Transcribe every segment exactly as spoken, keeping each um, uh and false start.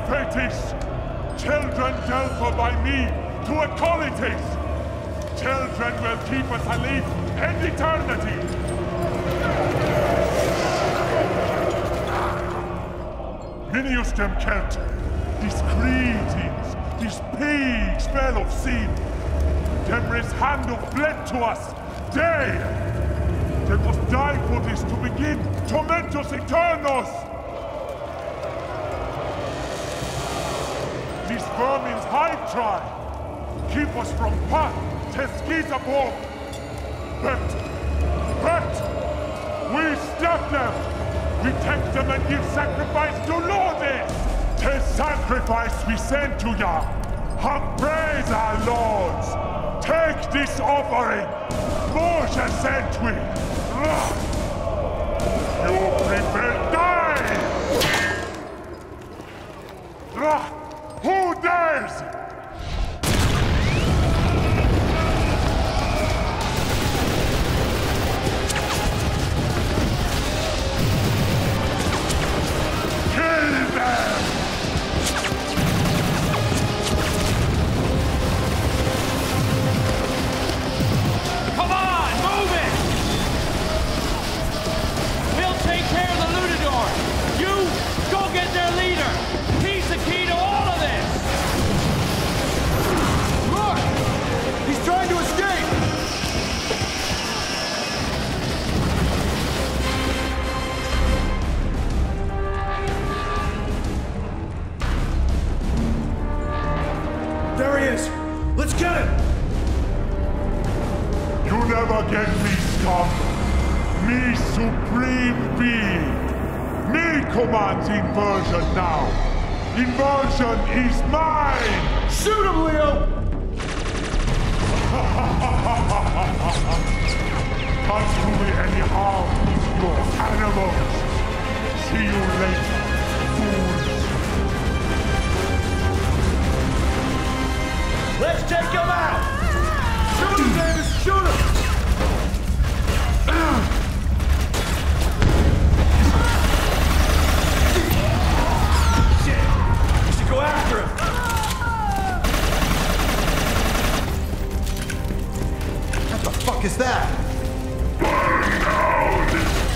Fetis! Children dealt for by me to equalities! Children will keep us alive in eternity! Minius dem Kelt, these cretins, these pigs fell of sin. Them is hand of blood to us, they! They must die for this to begin, tormentos eternos! These vermin's hide try, keep us from path, teskis above. But, but, we stop them! We take them and give sacrifice to Lordes! The sacrifice we send to ya! Have praise our lords! Take this offering! More shall send we! You prefer die! Who dares? Come on, move it! We'll take care of the Lutadore. You go get their leader. He's the key to all of this. Look! He's trying to escape! There he is! Let's get him! You never get me, scum! Me supreme being! Me commands Inversion now! Inversion is mine! Shoot him, Leo! Can't do me any harm, you animals! See you later, fools! Let's take him out! Shoot him, Davis! Shoot him! Shit! We should go after him! What the fuck is that? Burn out!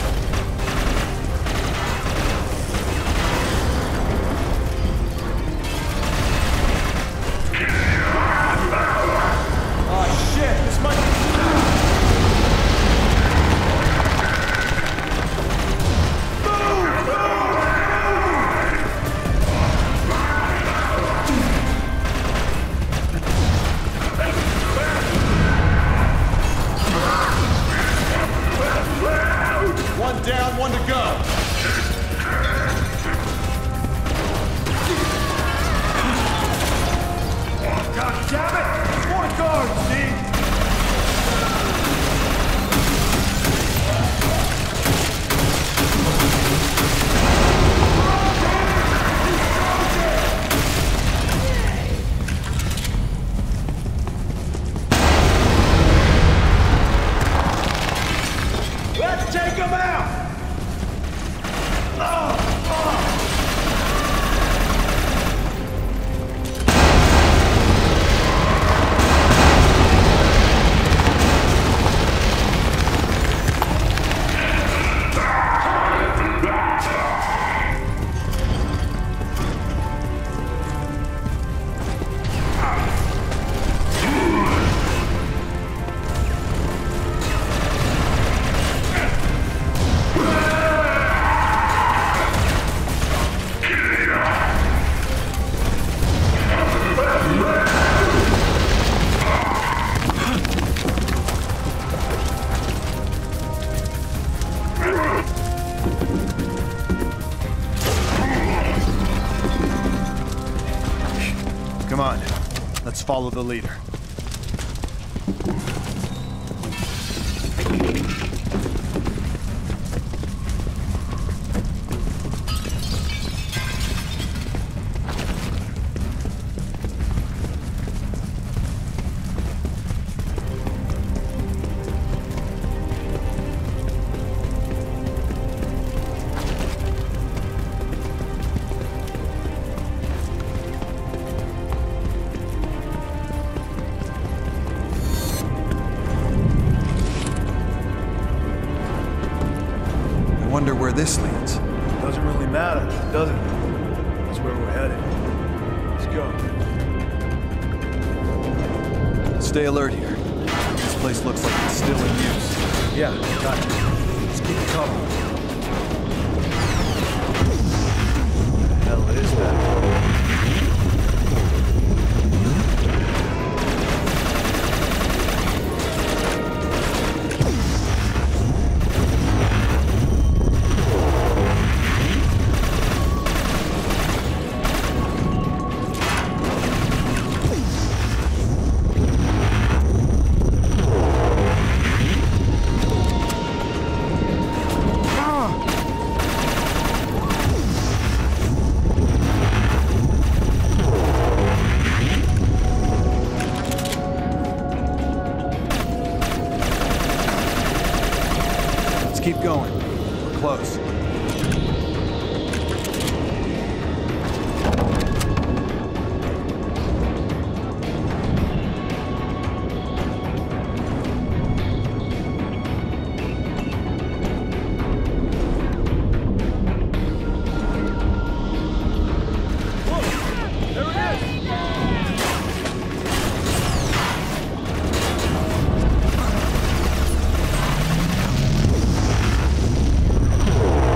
Oh shit, this might... One down, one to go. God damn it! More guards, Steve! Let's take him out! Oh, oh. Come on, let's follow the leader. wonder where this leads. Doesn't really matter, does it? That's where we're headed. Let's go. Stay alert here. This place looks like it's still in use. Yeah, gotcha. Let's keep it covered. What the hell is that? Keep going. We're close. There it is!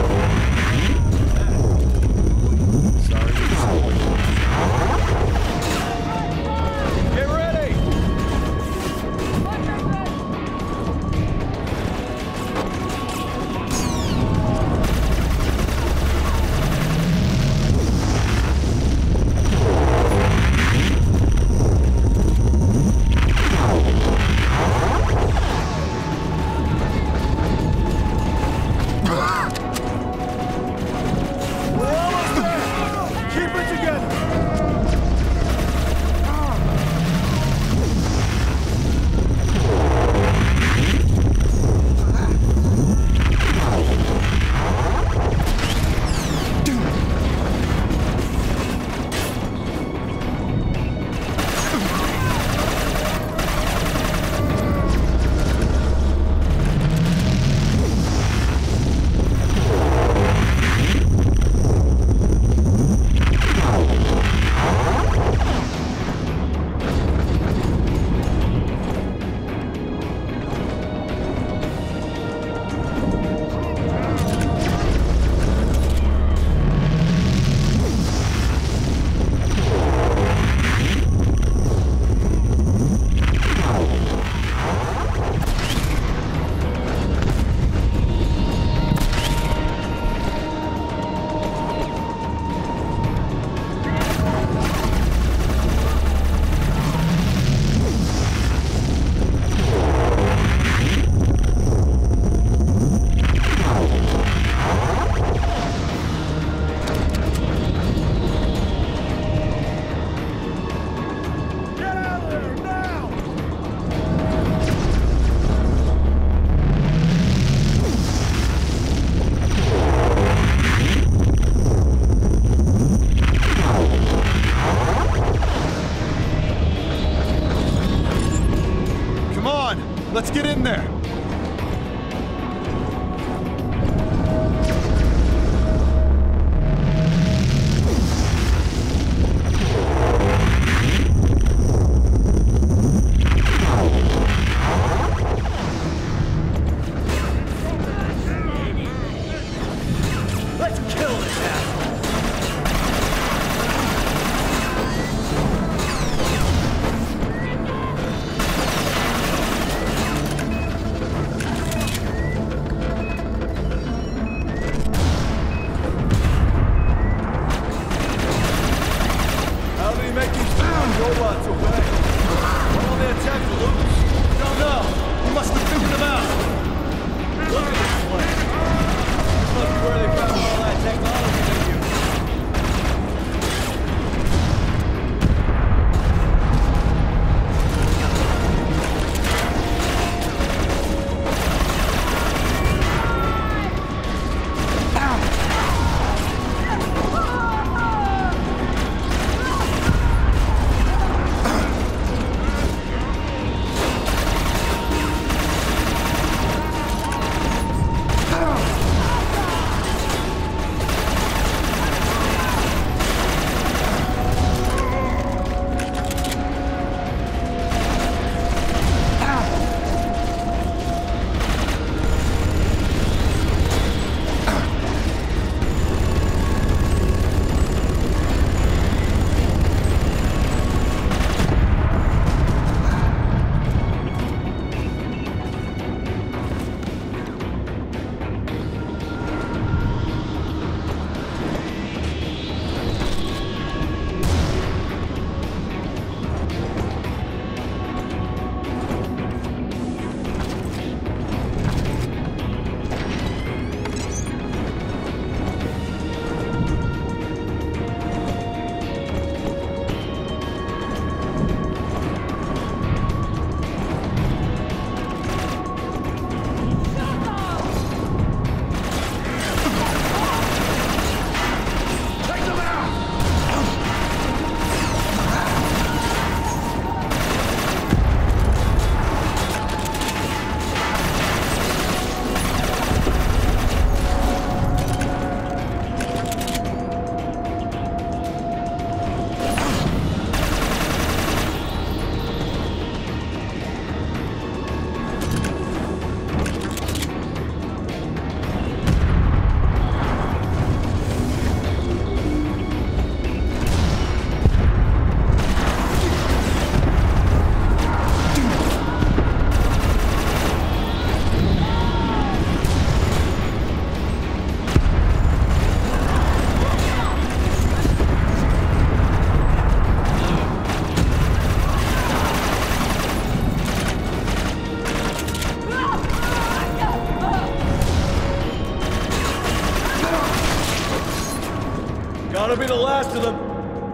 Ought to be the last of them.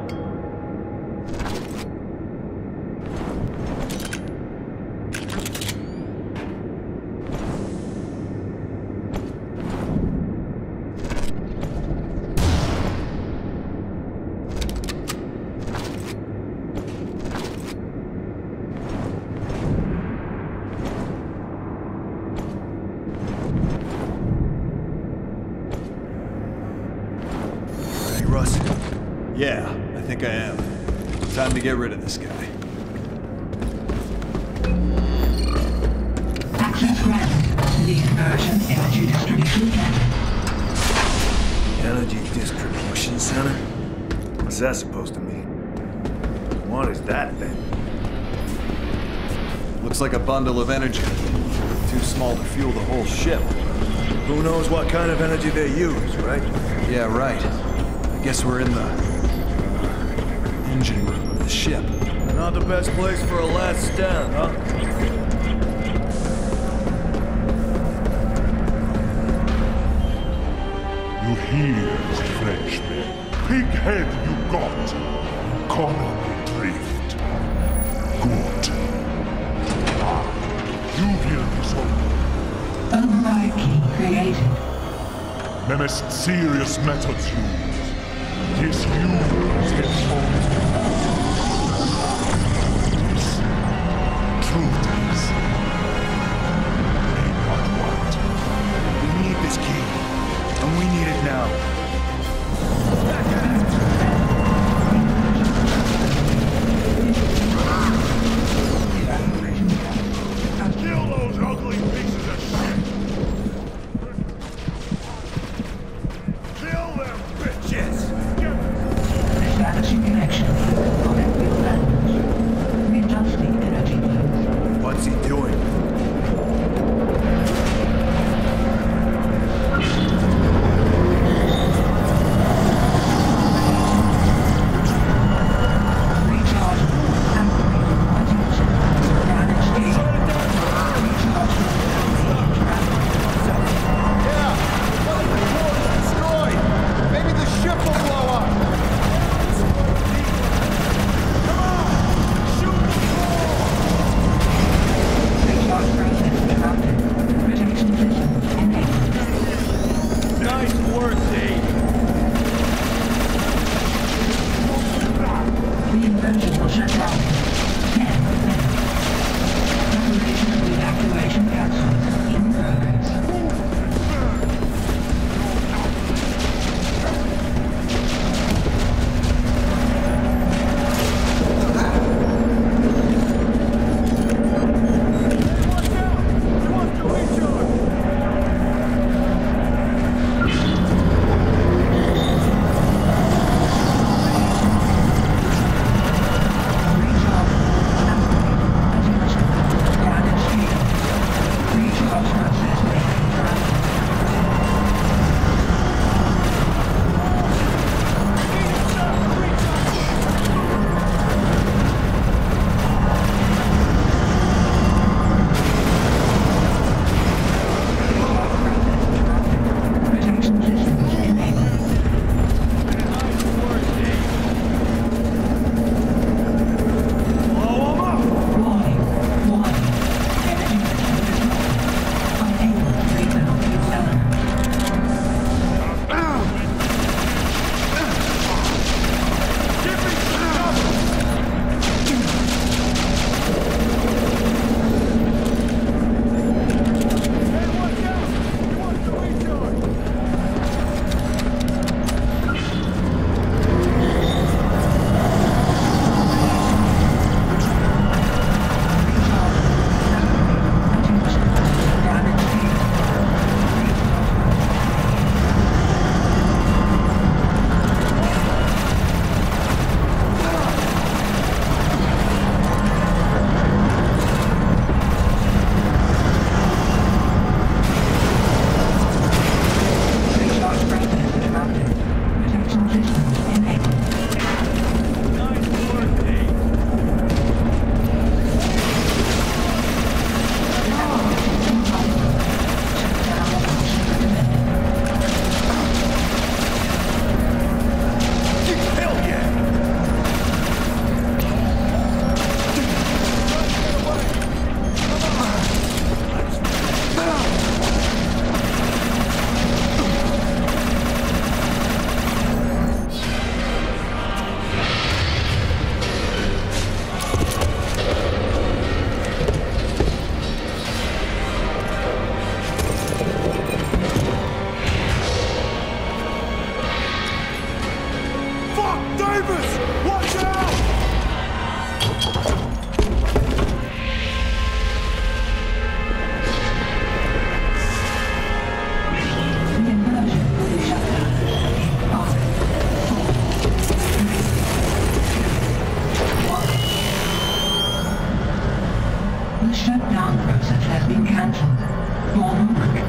Yeah, I think I am. Time to get rid of this guy. Access granted to the Inversion Energy Distribution Center. Energy Distribution Center? What's that supposed to mean? What is that thing? Looks like a bundle of energy. Too small to fuel the whole ship. Who knows what kind of energy they use, right? Yeah, right. I guess we're in the engine room of the ship. Not the best place for a last stand, huh? You hear, Frenchman. Big head you got. Corner retrieved. Good. Ah, you will disorder. Override key created. The most serious methods used. This use its own. This truth is. Need not want. We need this key. And we need it now. Kill those ugly pieces of shit! Kill them, bitches! Establishing connection. Connect with language. Readjusting energy flows. What's he doing?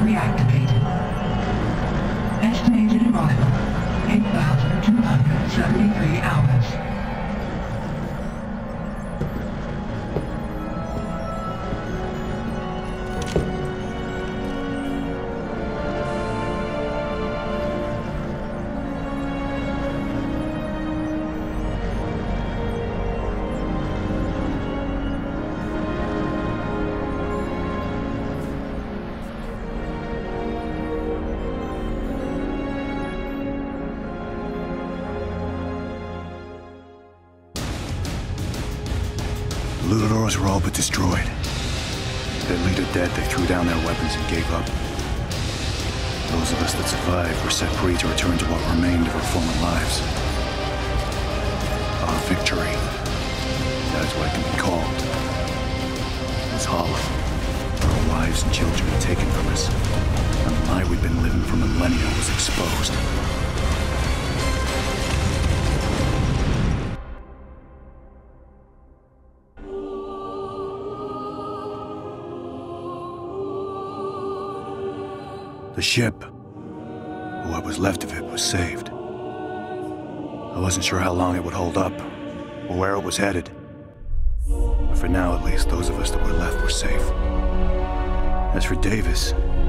reactivated. Estimated arrival, eight thousand two hundred seventy-three hours. Lutadores were all but destroyed. Their leader dead, they threw down their weapons and gave up. Those of us that survived were set free to return to what remained of our former lives. Our victory, that is what it can be called, was hollow. Our wives and children were taken from us, and the lie we'd been living for millennia was exposed. The ship, or what was left of it, was saved. I wasn't sure how long it would hold up, or where it was headed. But for now, at least, those of us that were left were safe. As for Davis,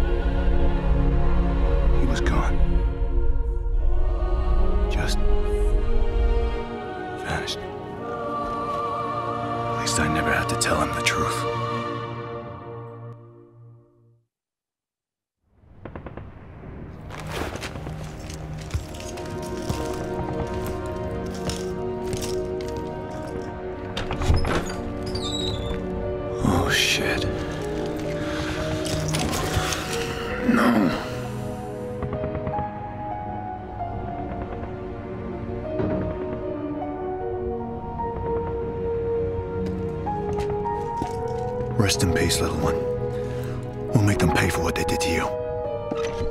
he was gone. Just vanished. At least I never had to tell him the truth. Rest in peace, little one. We'll make them pay for what they did to you.